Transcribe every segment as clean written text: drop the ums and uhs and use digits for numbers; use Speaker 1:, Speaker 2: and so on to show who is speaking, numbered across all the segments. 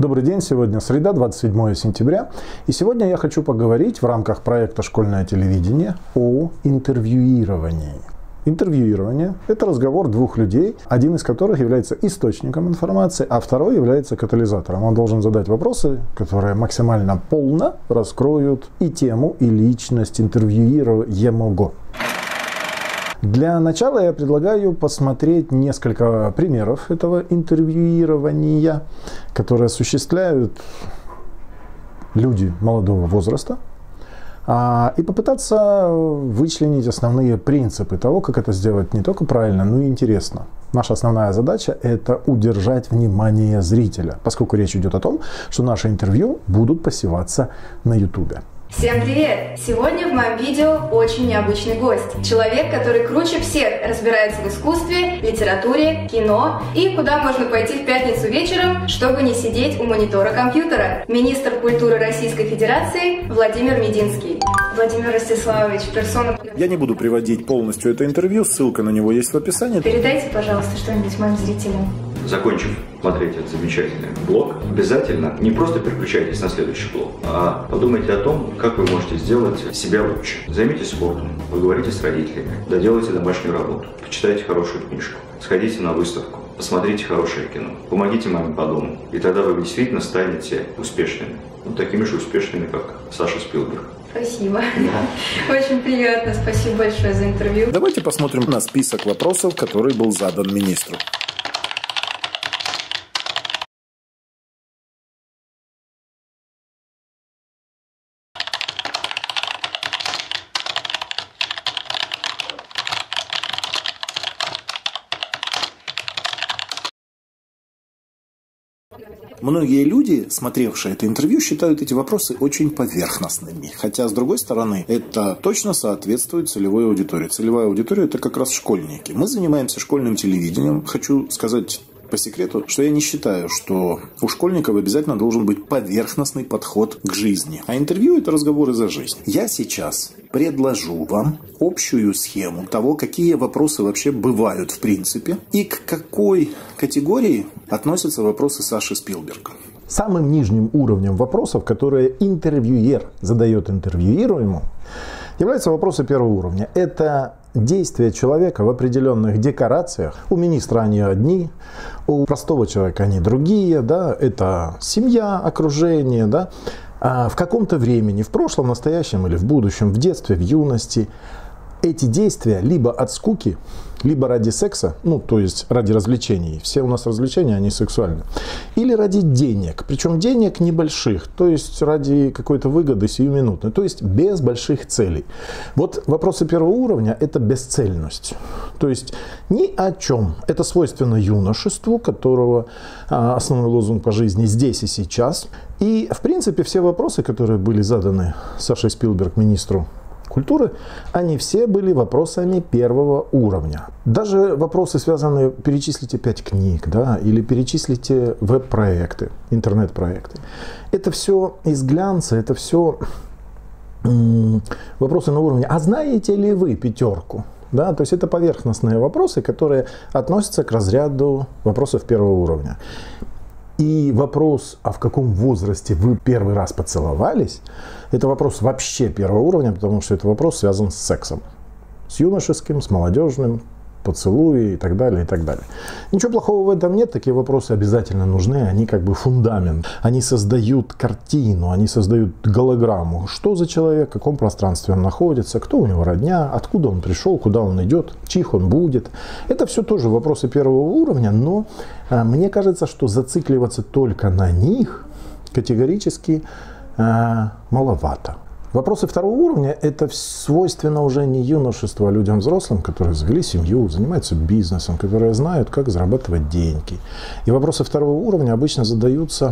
Speaker 1: Добрый день, сегодня среда, 27 сентября. И сегодня я хочу поговорить в рамках проекта «Школьное телевидение» о интервьюировании. Интервьюирование – это разговор двух людей, один из которых является источником информации, а второй является катализатором. Он должен задать вопросы, которые максимально полно раскроют и тему, и личность интервьюируемого. Для начала я предлагаю посмотреть несколько примеров этого интервьюирования, которые осуществляют люди молодого возраста, и попытаться вычленить основные принципы того, как это сделать не только правильно, но и интересно. Наша основная задача – это удержать внимание зрителя, поскольку речь идет о том, что наши интервью будут посеваться на YouTube.
Speaker 2: Всем привет! Сегодня в моем видео очень необычный гость. Человек, который круче всех разбирается в искусстве, литературе, кино и куда можно пойти в пятницу вечером, чтобы не сидеть у монитора компьютера. Министр культуры Российской Федерации Владимир Мединский. Владимир Ростиславович, персона...
Speaker 1: Я не буду приводить полностью это интервью, ссылка на него есть в описании.
Speaker 2: Передайте, пожалуйста, что-нибудь моим зрителям.
Speaker 3: Закончив смотреть этот замечательный блог, обязательно не просто переключайтесь на следующий блог, а подумайте о том, как вы можете сделать себя лучше. Займитесь спортом, поговорите с родителями, доделайте домашнюю работу, почитайте хорошую книжку, сходите на выставку, посмотрите хорошее кино, помогите маме по дому, и тогда вы действительно станете успешными. Вот такими же успешными, как Саша Спилберг.
Speaker 2: Спасибо. Очень приятно. Спасибо большое за интервью.
Speaker 1: Давайте посмотрим на список вопросов, который был задан министру. Многие люди, смотревшие это интервью, считают эти вопросы очень поверхностными. Хотя, с другой стороны, это точно соответствует целевой аудитории. Целевая аудитория – это как раз школьники. Мы занимаемся школьным телевидением. Хочу сказать по секрету, что я не считаю, что у школьников обязательно должен быть поверхностный подход к жизни. А интервью – это разговоры за жизнь. Я сейчас предложу вам общую схему того, какие вопросы вообще бывают в принципе и к какой категории относятся вопросы Саши Спилберга. Самым нижним уровнем вопросов, которые интервьюер задает интервьюируемому, являются вопросы первого уровня. Это действия человека в определенных декорациях. У министра они одни, у простого человека они другие. Да? Это семья, окружение. Да? А в каком-то времени, в прошлом, настоящем или в будущем, в детстве, в юности, эти действия либо от скуки, либо ради секса, ну, то есть ради развлечений. Все у нас развлечения, они сексуальны. Или ради денег. Причем денег небольших, то есть ради какой-то выгоды сиюминутной. То есть без больших целей. Вот вопросы первого уровня – это бесцельность. То есть ни о чем. Это свойственно юношеству, которого основной лозунг по жизни здесь и сейчас. И, в принципе, все вопросы, которые были заданы Сашей Спилберг, министру культуры, они все были вопросами первого уровня. Даже вопросы, связанные, перечислите 5 книг, да, или перечислите веб-проекты, интернет-проекты. Это все из глянца, это все вопросы на уровне «А знаете ли вы пятерку?» Да, то есть это поверхностные вопросы, которые относятся к разряду вопросов первого уровня. И вопрос, а в каком возрасте вы первый раз поцеловались, это вопрос вообще первого уровня, потому что это вопрос связан с сексом. С юношеским, с молодежным, поцелуи и так далее, и так далее. Ничего плохого в этом нет, такие вопросы обязательно нужны, они как бы фундамент. Они создают картину, они создают голограмму. Что за человек, в каком пространстве он находится, кто у него родня, откуда он пришел, куда он идет, чих он будет. Это все тоже вопросы первого уровня, но мне кажется, что зацикливаться только на них категорически маловато. Вопросы второго уровня – это свойственно уже не юношеству, а людям взрослым, которые завели семью, занимаются бизнесом, которые знают, как зарабатывать деньги. И вопросы второго уровня обычно задаются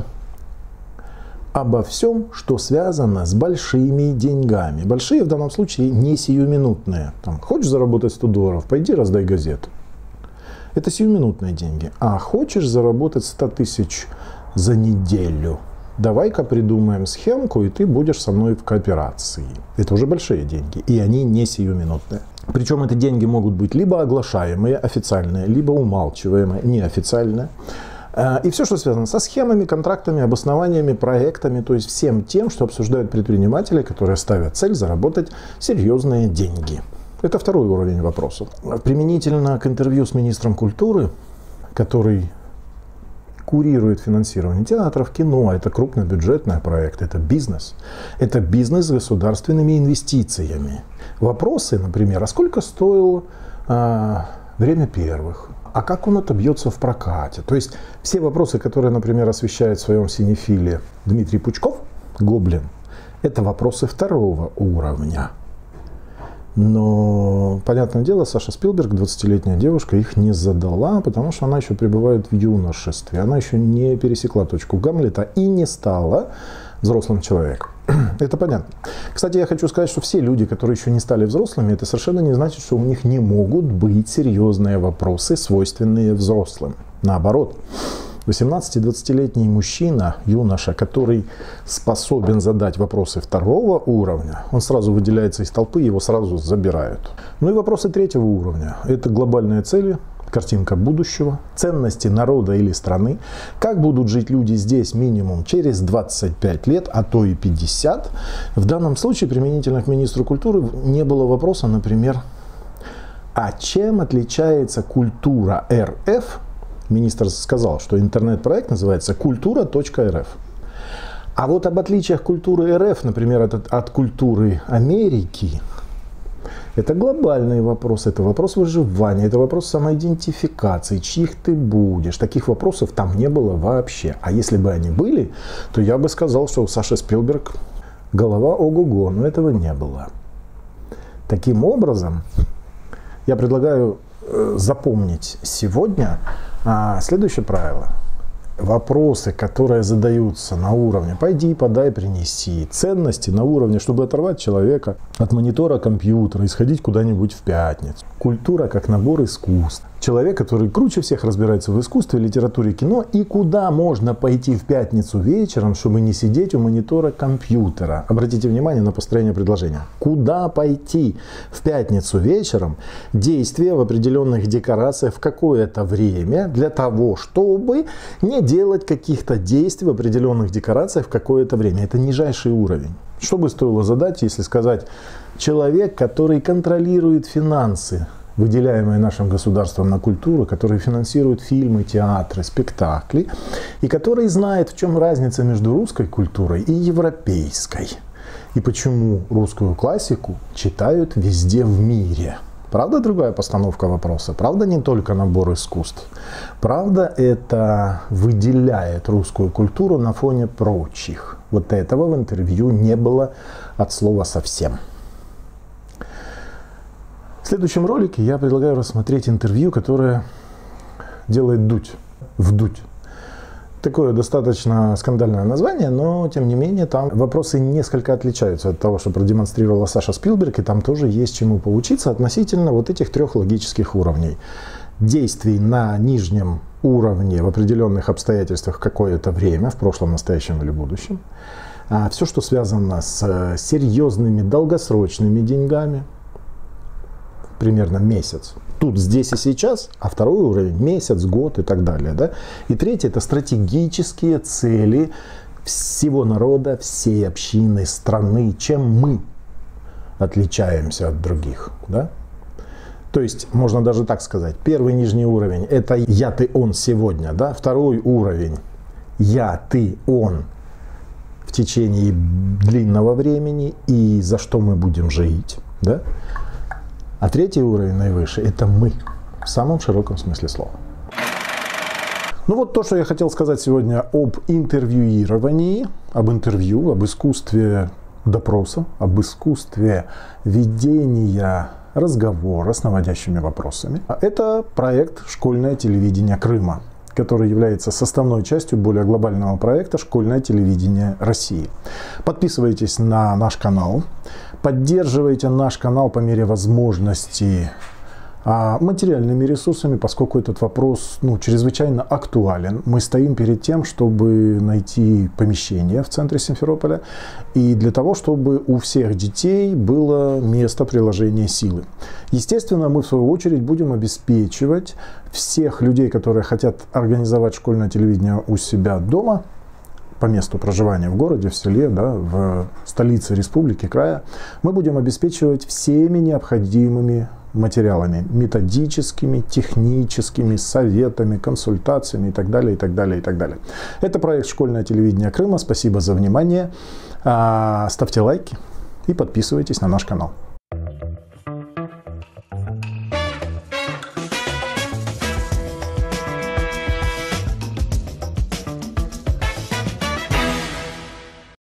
Speaker 1: обо всем, что связано с большими деньгами. Большие в данном случае не сиюминутные. Там, хочешь заработать $100, пойди раздай газету. Это сиюминутные деньги. А хочешь заработать 100 тысяч за неделю? Давай-ка придумаем схемку, и ты будешь со мной в кооперации. Это уже большие деньги, и они не сиюминутные. Причем эти деньги могут быть либо оглашаемые, официальные, либо умалчиваемые, неофициальные. И все, что связано со схемами, контрактами, обоснованиями, проектами, то есть всем тем, что обсуждают предприниматели, которые ставят цель заработать серьезные деньги. Это второй уровень вопросов. Применительно к интервью с министром культуры, который курирует финансирование театров, кино, это крупнобюджетный проект, это бизнес. Это бизнес с государственными инвестициями. Вопросы, например, а сколько стоило время первых? А как он отобьется в прокате? То есть все вопросы, которые, например, освещает в своем синефиле Дмитрий Пучков, Гоблин, это вопросы второго уровня. Но, понятное дело, Саша Спилберг, 20-летняя девушка, их не задала, потому что она еще пребывает в юношестве. Она еще не пересекла точку Гамлета и не стала взрослым человеком. Это понятно. Кстати, я хочу сказать, что все люди, которые еще не стали взрослыми, это совершенно не значит, что у них не могут быть серьезные вопросы, свойственные взрослым. Наоборот. 18-20-летний мужчина, юноша, который способен задать вопросы второго уровня, он сразу выделяется из толпы, его сразу забирают. Ну и вопросы третьего уровня. Это глобальные цели, картинка будущего, ценности народа или страны, как будут жить люди здесь минимум через 25 лет, а то и 50. В данном случае, применительно к министру культуры, не было вопроса, например, а чем отличается культура РФ? Министр сказал, что интернет-проект называется «Культура.рф». А вот об отличиях культуры РФ, например, от культуры Америки, это глобальный вопрос, это вопрос выживания, это вопрос самоидентификации, чьих ты будешь. Таких вопросов там не было вообще. А если бы они были, то я бы сказал, что у Саши Спилберг голова ого-го, но этого не было. Таким образом, я предлагаю запомнить сегодня следующее правило. Вопросы, которые задаются на уровне «пойди, подай, принеси», ценности на уровне, чтобы оторвать человека от монитора компьютера и сходить куда-нибудь в пятницу. Культура как набор искусств. Человек, который круче всех разбирается в искусстве, литературе, кино, и куда можно пойти в пятницу вечером, чтобы не сидеть у монитора компьютера. Обратите внимание на построение предложения. Куда пойти в пятницу вечером? Действие в определенных декорациях в какое-то время для того, чтобы не делать каких-то действий в определенных декорациях в какое-то время. Это нижайший уровень. Что бы стоило задать, если сказать человек, который контролирует финансы, выделяемые нашим государством на культуру, который финансирует фильмы, театры, спектакли, и который знает, в чем разница между русской культурой и европейской, и почему русскую классику читают везде в мире. Правда, другая постановка вопроса? Правда, не только набор искусств? Правда, это выделяет русскую культуру на фоне прочих? Вот этого в интервью не было от слова совсем. В следующем ролике я предлагаю рассмотреть интервью, которое делает Дудь. Вдудь. Такое достаточно скандальное название, но тем не менее там вопросы несколько отличаются от того, что продемонстрировала Саша Спилберг, и там тоже есть чему поучиться относительно вот этих трех логических уровней. Действий на нижнем уровне в определенных обстоятельствах какое-то время, в прошлом, настоящем или будущем. А все, что связано с серьезными долгосрочными деньгами, примерно месяц. Тут, здесь и сейчас, а второй уровень месяц, год и так далее. Да? И третий — это стратегические цели всего народа, всей общины, страны, чем мы отличаемся от других. Да? То есть, можно даже так сказать, первый нижний уровень — это я, ты, он сегодня. Да? Второй уровень — я, ты, он в течение длинного времени и за что мы будем жить. Да? А третий уровень, наивысший, это мы, в самом широком смысле слова. Ну вот то, что я хотел сказать сегодня об интервьюировании, об интервью, об искусстве допроса, об искусстве ведения разговора с наводящими вопросами. Это проект «Школьное телевидение Крыма», который является составной частью более глобального проекта «Школьное телевидение России». Подписывайтесь на наш канал, поддерживайте наш канал по мере возможности материальными ресурсами, поскольку этот вопрос чрезвычайно актуален. Мы стоим перед тем, чтобы найти помещение в центре Симферополя и для того, чтобы у всех детей было место приложения силы. Естественно, мы в свою очередь будем обеспечивать всех людей, которые хотят организовать школьное телевидение у себя дома, по месту проживания в городе, в селе, в столице республики, края, мы будем обеспечивать всеми необходимыми материалами, методическими, техническими, советами, консультациями и так далее, и так далее, и так далее. Это проект «Школьное телевидение Крыма». Спасибо за внимание. Ставьте лайки и подписывайтесь на наш канал.